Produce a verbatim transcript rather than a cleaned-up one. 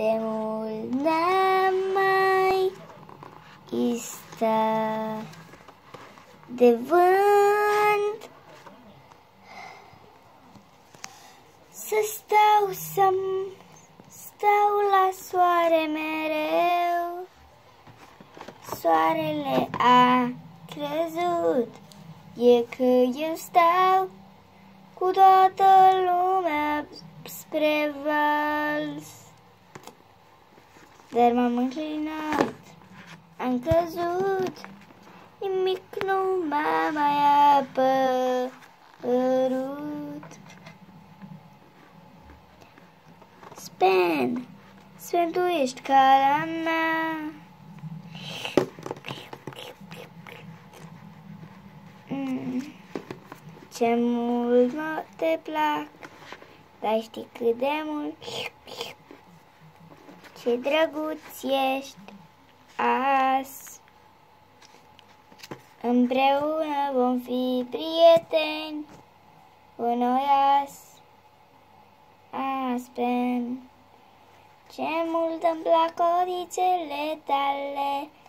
de mult n-am mai ista de vânt, să stau, să stau la soare mereu. Soarele a crezut, e că eu stau cu toată lumea spre vals. Dar m-am înclinat, am căzut, nimic nu m-a mai apărut. Spen, Spen, tu ești calea mea. Mm. Ce mult mă te plac, dar știi cât de mult ce drăguț ești azi. Împreună vom fi prieteni cu noi azi. Aspen, ce mult îmi plac codițele tale.